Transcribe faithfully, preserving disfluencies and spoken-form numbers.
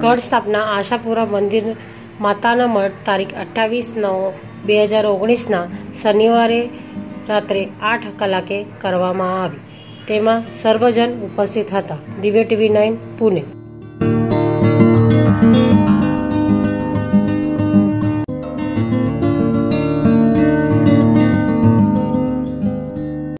ઘટ સ્થાપના આશાપુરા મંદિર માતાના મઠ તારીખ અઠ્ઠાવીસ નવ બે હજાર ઓગણીસના શનિવારે રાત્રે આઠ કલાકે કરવામાં આવી. તેમાં સર્વજન ઉપસ્થિત હતા. દિવ્ય ટીવી નાઇન પુણે.